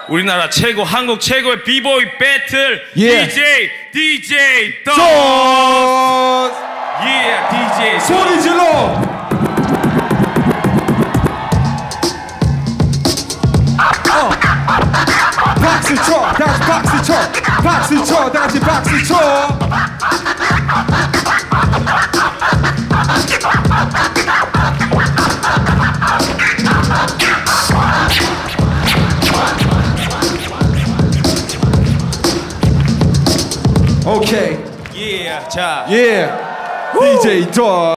우리나라 최고, 한국 최고의 비보이 배틀 DJ 돈. DJ 소리 질러. 박수 쳐, 다시 박수 쳐, 박수 쳐, 다시 박수 쳐. 오케이. 자. DJ 돈.